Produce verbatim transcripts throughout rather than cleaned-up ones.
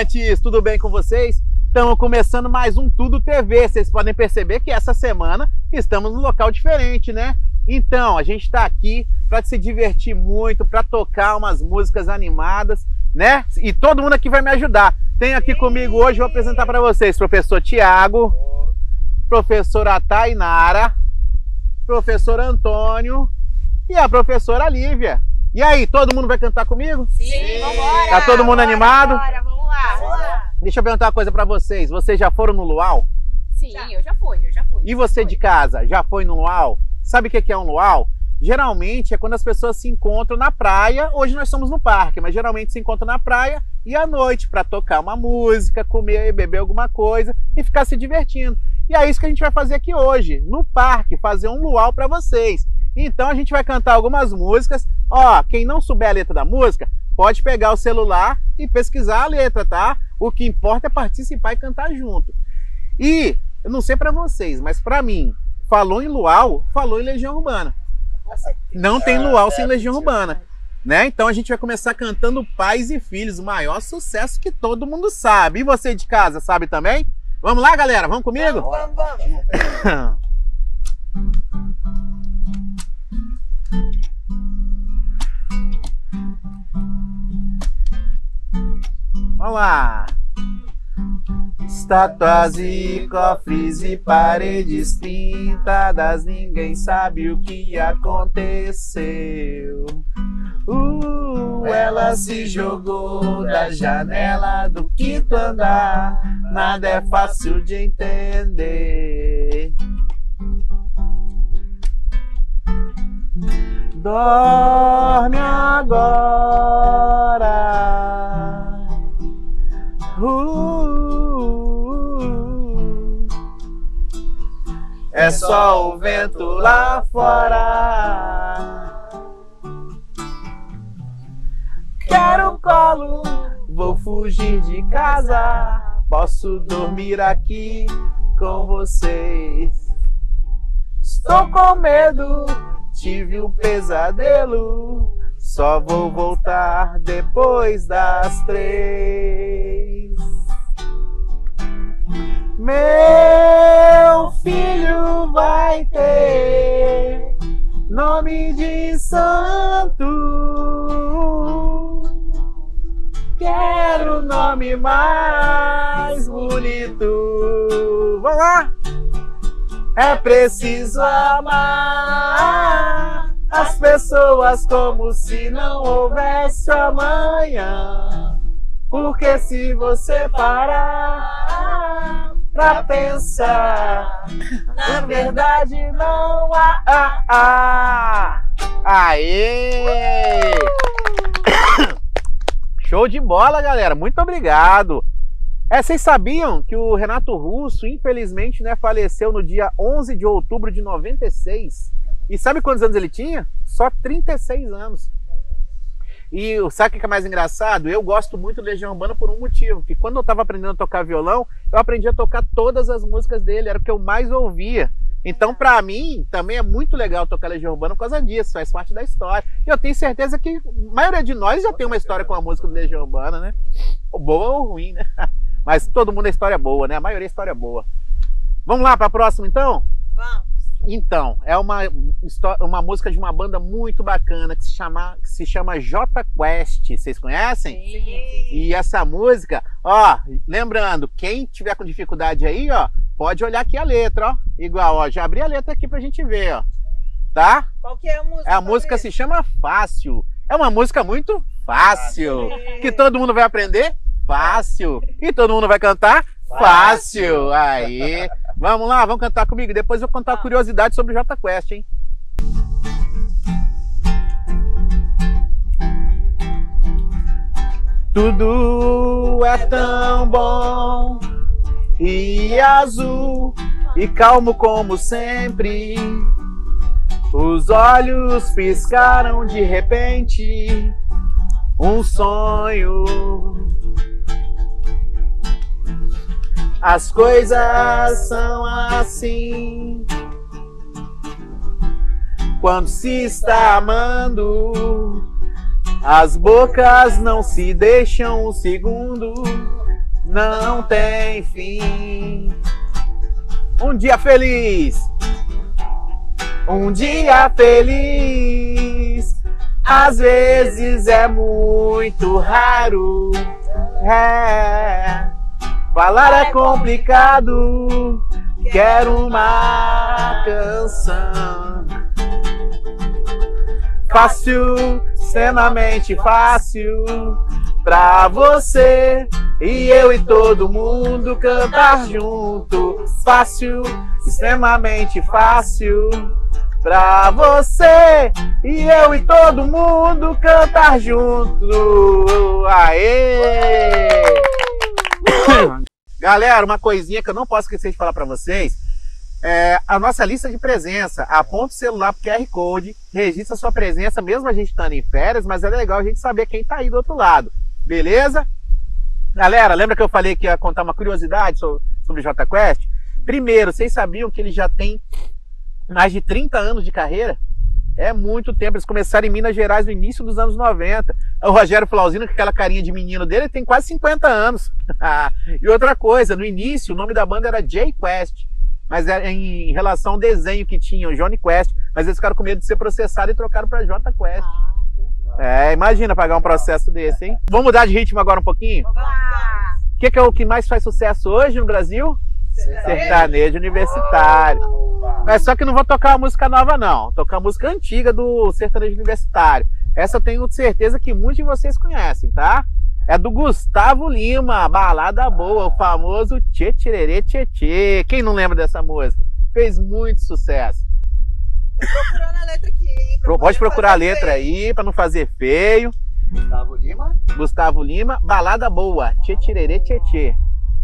estudantes, tudo bem com vocês? Estamos começando mais um Tudo T V. Vocês podem perceber que essa semana estamos num local diferente, né? Então, a gente está aqui para se divertir muito, para tocar umas músicas animadas, né? E todo mundo aqui vai me ajudar. Tenho aqui comigo hoje, vou apresentar para vocês, professor Tiago, professora Tainara, professor Antônio e a professora Lívia. E aí, todo mundo vai cantar comigo? Sim, Sim. Vambora! Tá todo mundo bora, animado? Bora, vamos lá, vamos lá! Deixa eu perguntar uma coisa pra vocês. Vocês já foram no luau? Sim, já. eu já fui, eu já fui. E você de casa, já foi no luau? Sabe o que é um luau? Geralmente é quando as pessoas se encontram na praia. Hoje nós estamos no parque, mas geralmente se encontram na praia e à noite para tocar uma música, comer, beber alguma coisa e ficar se divertindo. E é isso que a gente vai fazer aqui hoje, no parque, fazer um luau para vocês. Então a gente vai cantar algumas músicas. Ó, quem não souber a letra da música, pode pegar o celular e pesquisar a letra, tá? O que importa é participar e cantar junto. E, eu não sei pra vocês, mas pra mim, falou em luau, falou em Legião Urbana. Não tem luau sem Legião Urbana, né? Então a gente vai começar cantando Pais e Filhos, o maior sucesso que todo mundo sabe. E você de casa sabe também? Vamos lá, galera? Vamos comigo? Vamos, vamos, vamos. Vamos lá! Estátuas e cofres e paredes pintadas, ninguém sabe o que aconteceu. Uh, ela se jogou da janela do quinto andar, nada é fácil de entender. Dorme agora. Uh, é só o vento lá fora. Quero colo, vou fugir de casa. Posso dormir aqui com vocês. Estou com medo, tive um pesadelo. Só vou voltar depois das três. Meu filho vai ter nome de santo. Quero o nome mais bonito. Vamos lá! É preciso amar as pessoas como se não houvesse amanhã. Porque se você parar pra pensar, na verdade não há. Ah, ah. Aê! Show de bola, galera! Muito obrigado! É, vocês sabiam que o Renato Russo, infelizmente, né, faleceu no dia onze de outubro de noventa e seis? E sabe quantos anos ele tinha? Só trinta e seis anos. E sabe o que é mais engraçado? Eu gosto muito de Legião Urbana por um motivo. Que quando eu estava aprendendo a tocar violão, eu aprendi a tocar todas as músicas dele. Era o que eu mais ouvia. Então, pra mim, também é muito legal tocar Legião Urbana por causa disso. Faz parte da história. E eu tenho certeza que a maioria de nós já tem uma história com a música do Legião Urbana, né? Boa ou ruim, né? Mas todo mundo é história boa, né? A maioria é história boa. Vamos lá para a próxima, então? Vamos. Então, é uma, uma música de uma banda muito bacana que se chama, que se chama Jota Quest. Vocês conhecem? Sim. E essa música, ó, lembrando, quem tiver com dificuldade aí, ó, pode olhar aqui a letra, ó. Igual, ó, já abri a letra aqui pra gente ver, ó. Tá? Qual que é a música? A música se chama Fácil. É uma música muito fácil. Sim. Que todo mundo vai aprender? Fácil. E todo mundo vai cantar? Fácil. Aí. Vamos lá, vamos cantar comigo. Depois eu vou contar uma curiosidade sobre o Jota Quest, hein? Tudo é tão bom e azul e calmo como sempre. Os olhos piscaram de repente. Um sonho. As coisas são assim quando se está amando. As bocas não se deixam um segundo. não tem fim. Um dia feliz, um dia feliz, às vezes é muito raro. É, falar é complicado, quero uma canção. Fácil, extremamente fácil, pra você e eu e todo mundo cantar junto. Fácil, extremamente fácil, pra você e eu e todo mundo cantar junto. Aê! Galera, uma coisinha que eu não posso esquecer de falar pra vocês. É, a nossa lista de presença, aponta o celular pro Q R Code, registra sua presença, mesmo a gente estando em férias, mas é legal a gente saber quem tá aí do outro lado, beleza? Galera, lembra que eu falei que ia contar uma curiosidade sobre, sobre o Jota Quest? Primeiro, vocês sabiam que ele já tem mais de trinta anos de carreira? É muito tempo, eles começaram em Minas Gerais no início dos anos noventa. O Rogério Flauzino, com aquela carinha de menino dele, tem quase cinquenta anos. E outra coisa, no início o nome da banda era J-Quest, mas é em relação ao desenho que tinha, o Johnny Quest, mas eles ficaram com medo de ser processados e trocaram para Jota Quest. É, imagina pagar um processo desse, hein? Vamos mudar de ritmo agora um pouquinho? Vamos lá. O que, que é o que mais faz sucesso hoje no Brasil? Sertanejo universitário. Mas só que não vou tocar uma música nova não, vou tocar a música antiga do sertanejo universitário. Essa eu tenho certeza que muitos de vocês conhecem, tá? É do Gustavo Lima, Balada Boa, o famoso Tchê Tchererê Tchê Tchê. Quem não lembra dessa música? Fez muito sucesso. Tô procurando a letra aqui, hein? Pro, pode procurar a letra feio. aí, pra não fazer feio. Gustavo Lima. Gustavo Lima, Balada Boa, Tchê Tchererê Tchê Tchê.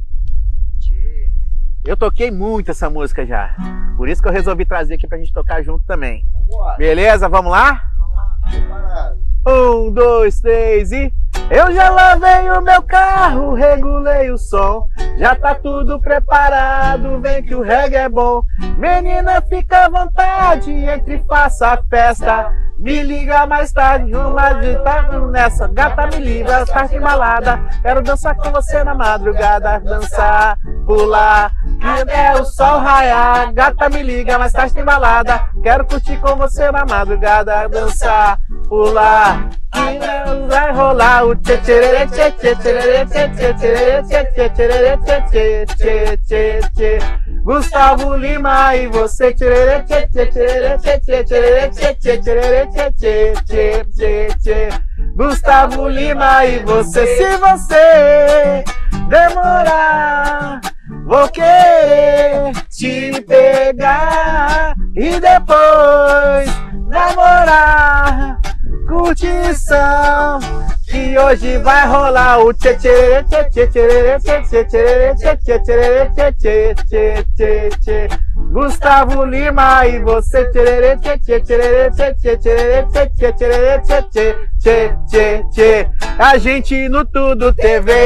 Eu toquei muito essa música já. Por isso que eu resolvi trazer aqui pra gente tocar junto também. Bora. Beleza? Vamos lá? Preparado. Um, dois, três e... Eu já lavei o meu carro, regulei o som, já tá tudo preparado, vem que o reggae é bom. Menina, fica à vontade, entre e faça a festa. Me liga mais tarde, uma de tarde nessa. Gata, me liga, tarde embalada. Quero dançar com você na madrugada. Dançar, pular, que é o sol raiar. Gata, me liga, mais tarde embalada. Quero curtir com você na madrugada. Dançar, pular, que não vai rolar o tchê tchererê tchê tchê tchererê tchê tchê tchererê tchê tchê tchererê tchê tchê tchê tchê tchê. Gustavo Lima e você tchererê tchê tchê tchererê tchê tchê tchererê tchê tchê tchererê tchê tchê tchê tchê tchê. Gustavo Lima e você, se você demorar, vou querer te pegar e depois namorar. Curtição, que hoje vai rolar o tchê tchê tchê tchê tchê tchê tchê tchê tchê tchê tchê tchê tchê tchê tchê. Gustavo Lima e você tchê tchê tchê tchê tchê tchê tchê tchê tchê tchê tchê tchê tchê. A gente no Tudo T V.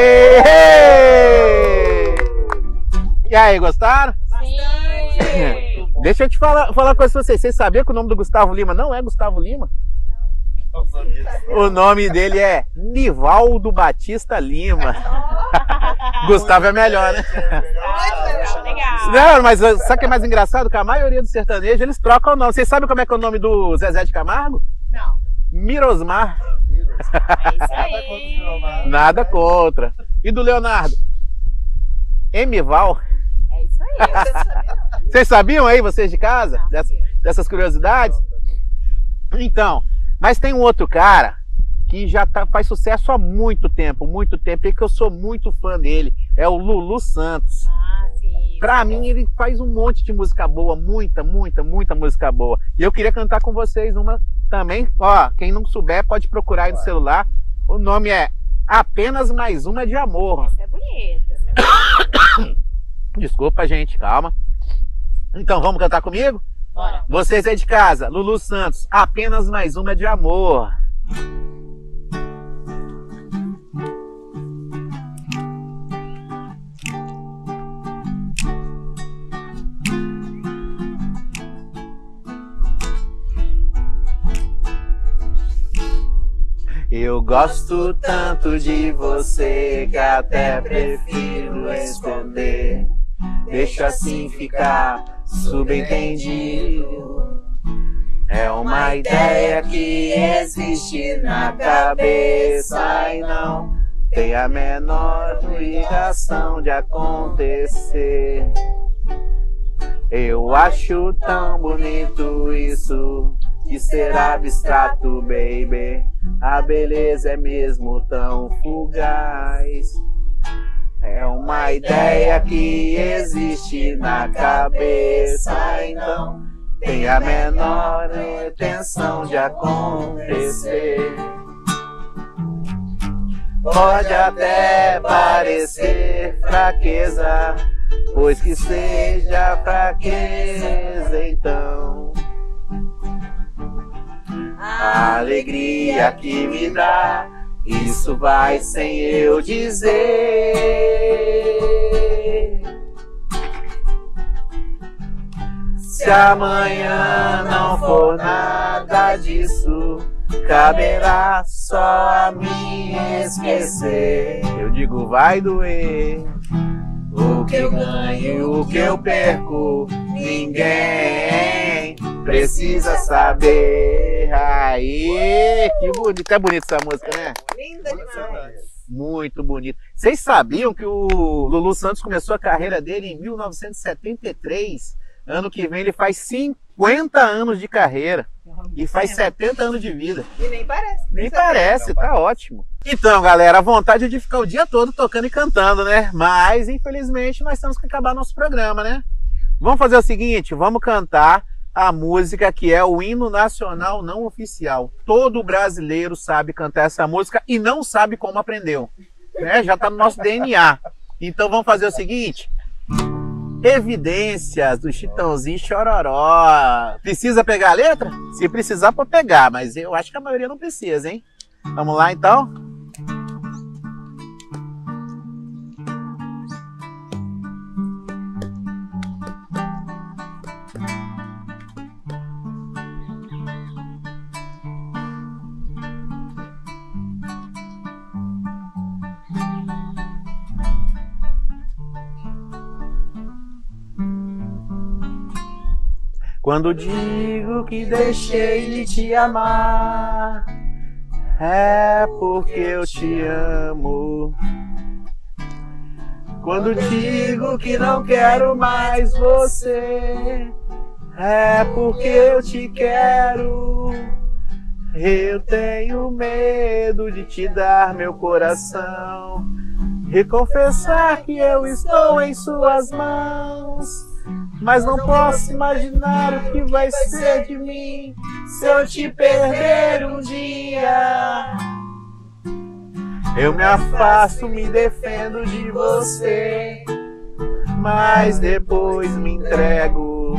E aí, gostaram? Sim. Deixa eu te falar, falar uma coisa pra vocês. Vocês sabiam que o nome do Gustavo Lima não é Gustavo Lima? O nome dele é Nivaldo Batista Lima. Gustavo é melhor, né? Legal, legal. Não, mas sabe o que é mais engraçado? Que a maioria do sertanejo, eles trocam o nome. Vocês sabem como é que é o nome do Zezé de Camargo? Não. Mirosmar. É isso aí. Nada contra. E do Leonardo? Emival. É isso aí. Vocês sabiam aí, vocês de casa? Não, Dessas, sabia. dessas curiosidades? Então, mas tem um outro cara que já tá, faz sucesso há muito tempo, muito tempo, e que eu sou muito fã dele. É o Lulu Santos. Ah, sim. Pra mim, ele faz um monte de música boa, muita, muita, muita música boa. E eu queria cantar com vocês uma também. Ó, quem não souber pode procurar aí no celular. O nome é Apenas Mais Uma de Amor. Essa é bonita. Essa é bonita. Desculpa, gente, calma. Então, vamos cantar comigo? Bora. Vocês aí de casa, Lulu Santos, Apenas Mais Uma de Amor. Eu Eu gosto tanto de você que até prefiro esconder. Deixa assim ficar subentendido. É uma ideia que existe na cabeça e não tem a menor ligação de acontecer. Eu acho tão bonito isso de ser abstrato, baby. A beleza é mesmo tão fugaz. É uma ideia que existe na cabeça e não tem a menor intenção de acontecer. Pode até parecer fraqueza, pois que seja fraqueza então. A alegria que me dá, isso vai sem eu dizer. Se amanhã não for nada disso, caberá só a mim esquecer. Eu digo vai doer. O que eu ganho, o que eu perco, ninguém precisa saber. Aí, que bonito. É bonita essa música, né? Linda demais. Muito bonito. Vocês sabiam que o Lulu Santos começou a carreira dele em mil novecentos e setenta e três? Ano que vem ele faz cinquenta anos de carreira. E faz setenta anos de vida. E nem parece. Nem parece, tá ótimo. Então, galera, a vontade é de ficar o dia todo tocando e cantando, né? Mas, infelizmente, nós temos que acabar nosso programa, né? Vamos fazer o seguinte, vamos cantar a música que é o hino nacional não oficial. Todo brasileiro sabe cantar essa música e não sabe como aprendeu, né? Já tá no nosso D N A. Então vamos fazer o seguinte... Evidências do Chitãozinho Chororó. Precisa pegar a letra? Se precisar, pode pegar, mas eu acho que a maioria não precisa, hein? Vamos lá, então? Quando digo que deixei de te amar, é porque eu te amo. Quando digo que não quero mais você, é porque eu te quero. Eu tenho medo de te dar meu coração e confessar que eu estou em suas mãos. Mas não posso imaginar o que vai ser de mim se eu te perder um dia. Eu me afasto, me defendo de você, mas depois me entrego.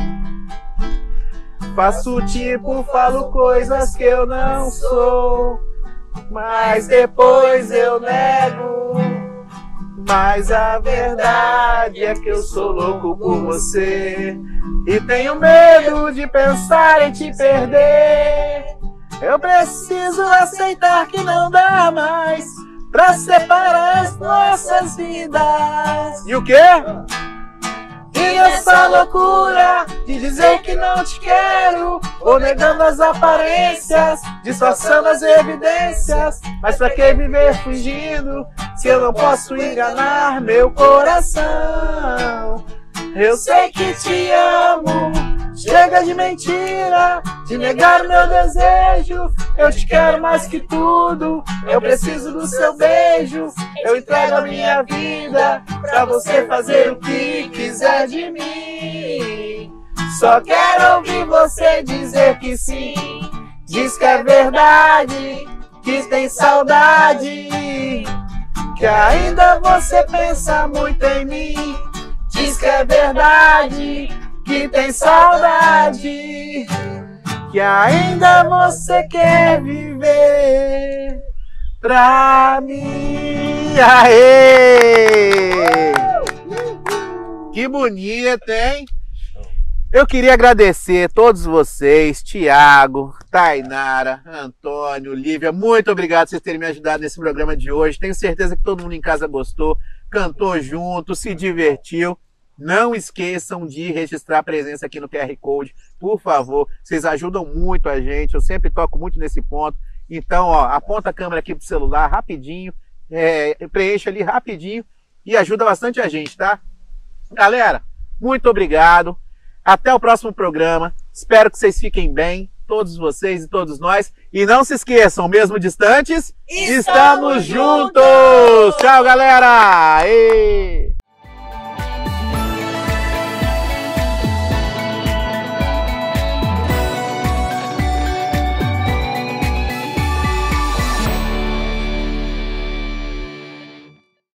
Faço tipo, falo coisas que eu não sou, mas depois eu nego. Mas a verdade é que eu sou louco por você e tenho medo de pensar em te perder. Eu preciso aceitar que não dá mais pra separar as nossas vidas. E o quê? E essa loucura de dizer que não te quero, ou negando as aparências, disfarçando as evidências. Mas pra que viver fingindo se eu não posso enganar meu coração? Eu sei que te amo, chega de mentira, de negar o meu desejo. Eu te quero mais que tudo, eu preciso do seu beijo. Eu entrego a minha vida pra você fazer o que quiser de mim. Só quero ouvir você dizer que sim. Diz que é verdade, que tem saudade, que ainda você pensa muito em mim. Diz que é verdade, que tem saudade, que ainda você quer viver pra mim. Aê! Que bonito, hein? Eu queria agradecer a todos vocês, Tiago, Tainara, Antônio, Lívia, muito obrigado por vocês terem me ajudado nesse programa de hoje. Tenho certeza que todo mundo em casa gostou, cantou junto, se divertiu. Não esqueçam de registrar a presença aqui no Q R Code, por favor. Vocês ajudam muito a gente, eu sempre toco muito nesse ponto. Então, ó, aponta a câmera aqui pro celular rapidinho, é, preenche ali rapidinho e ajuda bastante a gente, tá? Galera, muito obrigado. Até o próximo programa. Espero que vocês fiquem bem, todos vocês e todos nós. E não se esqueçam, mesmo distantes, estamos, estamos juntos! juntos! Tchau, galera! E...